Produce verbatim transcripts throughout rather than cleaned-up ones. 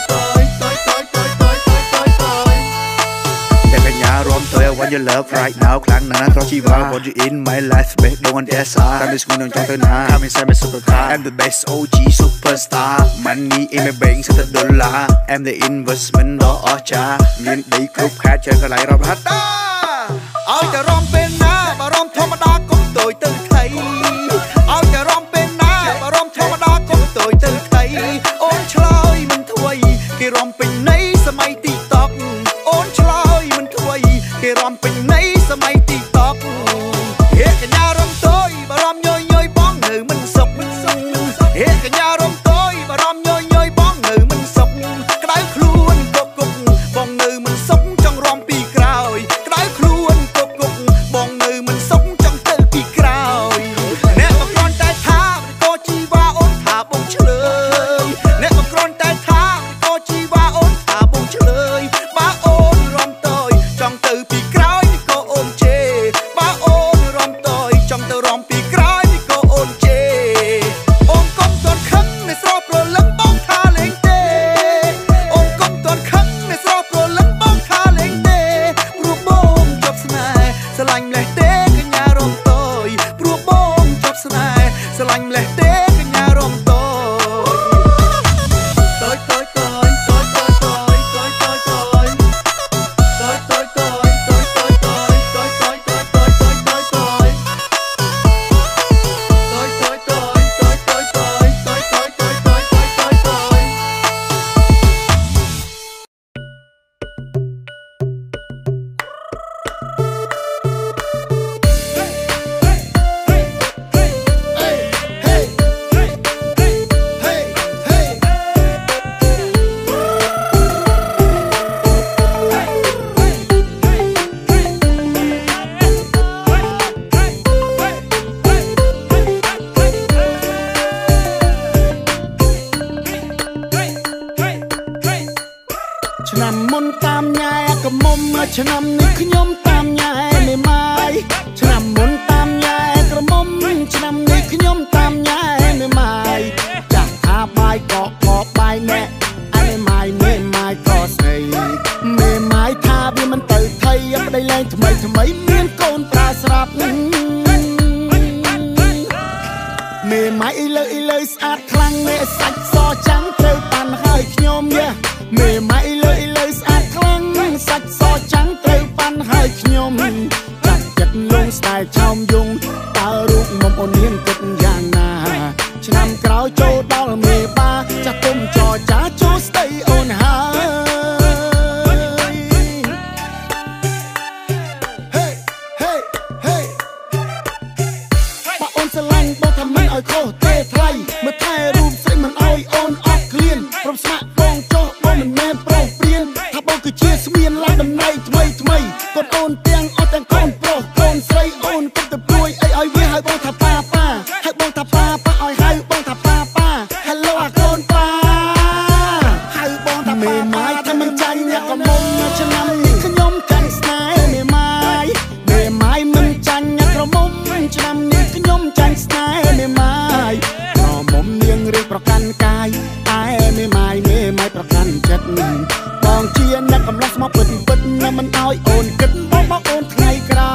Your love right now ខ្លាំងណាស់ត្រង់ជីវ៉ា Want you in my life babe don't want S R តាមនេះស្គូនឹងចង់ទៅណា Come inside my supercar I'm the best O G superstar Money in my bank សិតដុល្លារ I'm the investment ដ៏អស្ចារ្យមានដីគ្រប់ខេត្តច្រើនកន្លែងរាប់ហត់តាឲ្យតែរំពេលណាបារម្ភធម្មតាកុំតូចទៅថៃឲ្យតែរំពេលណាបារម្ភធម្មតាកុំតូចទៅថៃអូនឆ្លើយមិនថ្វីគេរំពេញនៃសម័យ TikTok អូនឆ្លើយមិនថ្វីគេរំពេញនៃសម័យ TikTok ហេកញ្ញារំតយបារម្ភញយយបងនៅមិនសុខហេកញ្ញារំតយបារម្ភញយយបងនៅមិនសុខក្តៅខ្លួនគុកគុកបងនៅមិនសុខចង់រំពីក្រោយក្តៅខ្លួនគុកគុកបងនៅមិនសុខចង់ទៅពីក្រោយអ្នកមកគ្រាន់តែថាក៏ជីវ៉ាអូនថាបងឆ្លើយអ្នកមកគ្រាន់តែថាក៏ជីវ៉ាអូនថាបងឆ្លើយបើអូនរំតយចង់ទៅពីក្រោយក៏អូនជេបើអូនរំតយចង់ទៅរំពីក្រោយក៏អូនជេអូនកុំទាន់ខឹងនៅស្រោព្រលឹងបងថាលេងទេអូនកុំទាន់ខឹងនៅស្រោព្រលឹងបងថាលេងទេព្រោះបងជាប់ស្នេហ៍ស្រឡាញ់ម្លេះទេកញ្ញារំតយព្រោះបងជាប់ស្នេហ៍ស្រឡាញ់ម្លេះទេកញ្ញារំតយតយតយតយតយតយតយតយតយតយតយតយឆ្នាំមុនតាមញ៉ែក៏មុំឆ្នាំនេះខ្ញុំតាមញ៉ែមេម៉ាយឆ្នាំមុនតាមញ៉ែក្រមុំឆ្នាំនេះខ្ញុំតាមញ៉ែមេម៉ាយចាស់ថាបាយក៏ខកបាយណែអមេម៉ាយមេម៉ាយក៏ស្អីមេម៉ាយថាវាមិនទៅថៃប្តីលែងថ្មីថ្មីមានកូនប្រើស្រាប់មេម៉ាយអីលើអីលើស្អាតខ្លាំងមេសាច់សចាំត្រូវប៉ាន់ហើយខ្ញុំយ៉ាមេម៉ាយលើអីលើស្អាតខ្លាំងសាច់សចាំត្រូវប៉ាន់ហើយខ្ញុំចាក់ចិត្តលងស្ដាយឆោមយងតើរូបមុំអូននាងគិតយ៉ាងណាឆ្នាំក្រោយចូលដល់មេបាចាស់ទុំចរចាចូលស្ដីអូនហើយហេហេហេបើអូនស្រឡាញ់បងថាមិនឲ្យខុសទេថ្លៃមើលថែរូបស្រីមិនឲ្យអូនអត់ឃ្លានព្រមស្ម័គ្របងចុះបងមិនមែនប្រុសព្រៀនថាបងគឺជាស្មៀនឡើងតំណែងថ្មីថ្មីកូនអូនទាំងអត់ดบองบองโอนไงกรา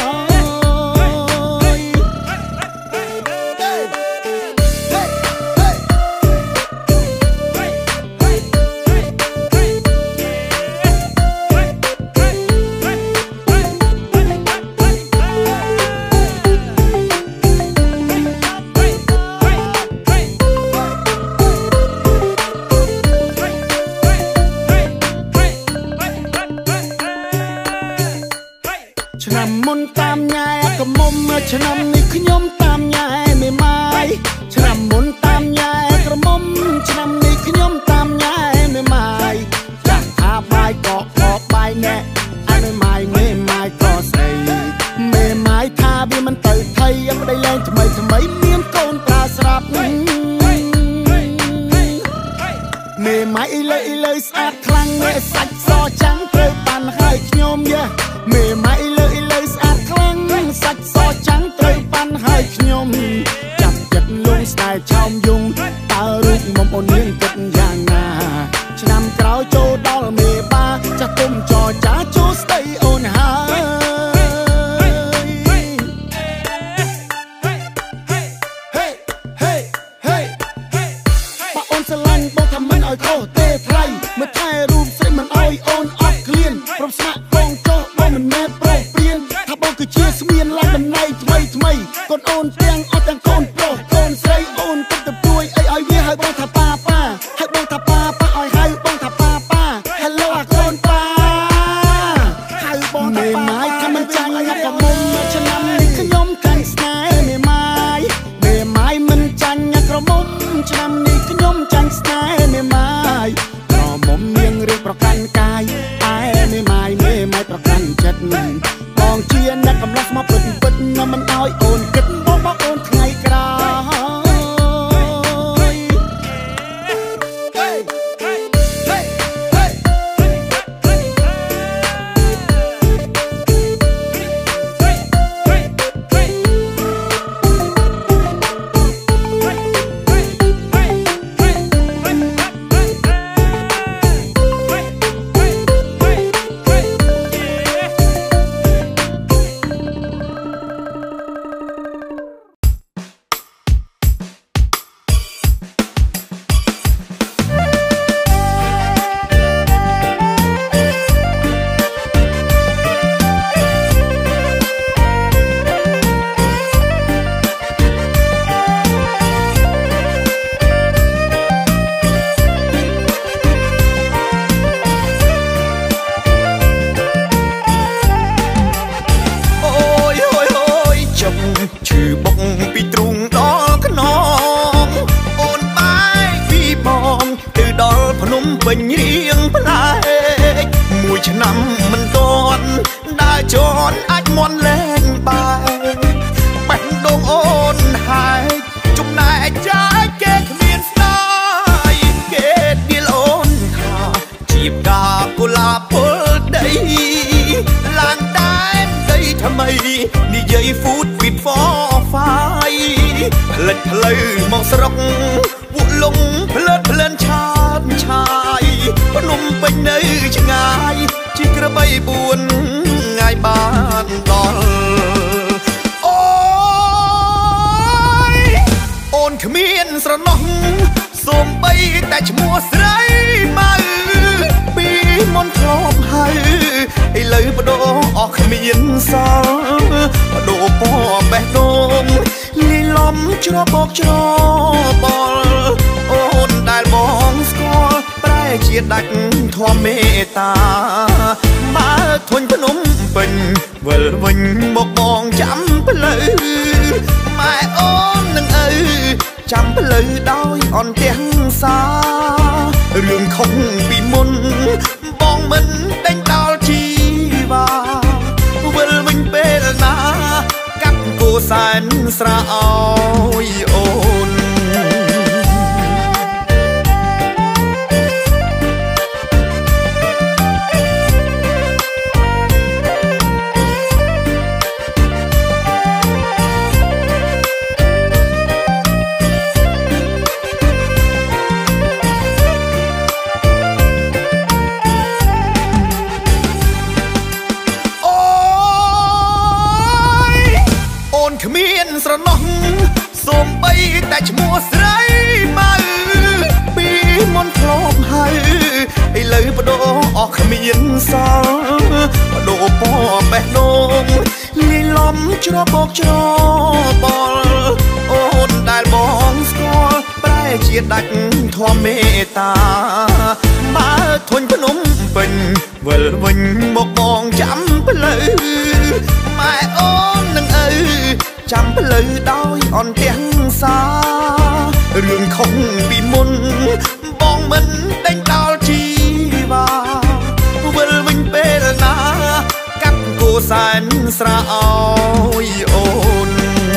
ฉนำนี่ขยมตามยายไม่ไม้ฉนำมุนตามยายกระมมฉนำนี่ขยมตามยายไม่ไม้จากทาบายเกาะเกาะใบแน่อันไม่ไม้ไม่ไม้ก็ใส่ไม่ไม้ทาบีมันเติร์ไทยยังไม่ได้แรงทำไมทำไมเมียนโกนปลาสลับไม่ไม้เลยเลยสะอาดคลั่งเมื่อสักซอจังเปิดปันให้ขยมเยอะไม่ไม้เลยเลยสะอาดคลั่งสักซอจังเติร์ปันให้ขยมจับจัดลุงสไตล์ชาวยุงตารูปมอมอ่อนเลี้ยงกินอย่างนาฉนำกราวโจดอลเมบาจะตุ้มจอจ้าโจสไตล์โอนหาโคเตไทยเมื่อถ่ายรูปใส่มันอ้อยโอนออกเคลียนพร้อมสมัครกองโจ้บอมันแม่โปรเปลี่ยนถ้าบอกคือเชียร์สเมียนไล่มันในทำไมทำไมก่อนโอนเตียงเอาแต่งโคนโปรโคนใส่โอนกับตะปุยไอ้ไอ้เวียให้บ้องทับป้าป้าให้บ้องทับป้าป้าอ้อยให้บ้องทับป้าป้าฮัลโหลโคนป้าให้บ้องทับป้าป้าทำมันจังงับกับมุมฉะนั้นนี่ขยมกันสไนไม่ไม้ไม่ไม้มันจังงับกับมุมฉะนั้นนี่ขยมจังสไนไม่ไม้รอมมเมียงเรียกประกันกายไอ้ไม่ไม้ไม่ไม้ประกันจัดกองเชียร์นักกำลังมาปิดปิดน้ำมันอ้อยโอนกินบ้องบ้องโอนไงกราเป็นเรียงพลายมวยชะนำมันโดนได้จนอัดมอนแรงไปเป็นดงโอนหายจุ่มนายใจเกตเมียนสายเกตเดียลโอนขาจีบกากุลาเปิดได้ลางได้ได้ทำไมนี่ยัยฟูดปิดฟอไฟเพลิดเพลินมองสรกวุลงเพลิดเพลินชาชายพนมไปในชงายจิกระใบบุญง่ายบ้านดอลโอ้ยโอนขมิ้นสระนองส่งไปแต่ชมัวใส่มาปีมนครอบให้ไอ้เลยปะโดออกขมิ้นสาวปะโดปอแบกดงลีล้อมชอบบอกชอบบอลโอนได้บองสกอลแปรเชียดดักทอมเมตามาทนพนมเป็นเวลวิญบอกบองจำเพลอไม่โอนนั่งเออจำเพลอดอยอ่อนเตียงสาเรื่องของปีมุนบองมันเด้งดาวชีวาเวลวิญเป็นนากับกูแสนสระอ้อยโอนโស្រណោះសូមបីតែឈ្មោះស្រីបើពីមុនធ្លាប់ហើយឥឡូវបដូរអស់គ្មានសល់បដូរបបេះដូងលីលំច្របោកច្របល់អូនដែលបងស្គាល់ប្រែជាដាច់ធម៌មេត្តាបើធុញភ្នំពេញវិលវិញមកបងចាំផ្លូវម៉ែអូននឹងឪចាំផ្លូវដោយអន់ទាំងសារឿងខុសពីមុនបងមិនដេញដោលជីវ៉ាវិលវិញពេលណាកាប់គោសែនស្រាអោយអូន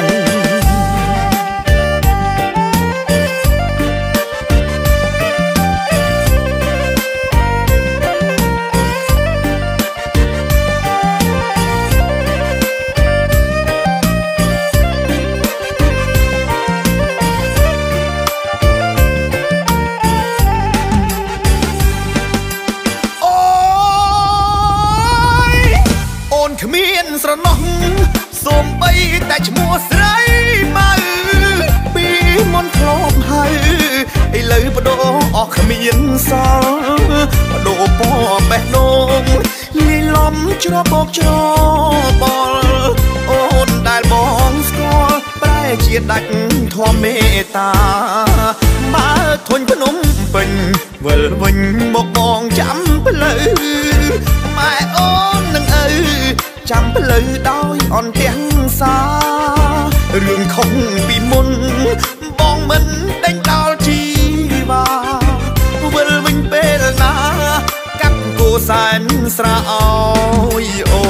គ្មានស្រណោះសូមបីតែឈ្មោះស្រីបើពីមុនធ្លាប់ហើយឥឡូវបដូរអស់គ្មានសល់បដូរបបេះដូងលីលំច្របោកច្របល់អូនដែលបងស្គាល់ប្រែជាដាច់ធម៌មេត្តាបើធុញភ្នំពេញវិលវិញមកបងចាំផ្លូវម៉ែអូននឹងឪចាំផ្លូវដោយអន់ទាំងសារឿងខុសពីមុនបងមិនដេញដោលជីវ៉ាវិលវិញពេលណាកាប់គោសែនស្រាអោយអូ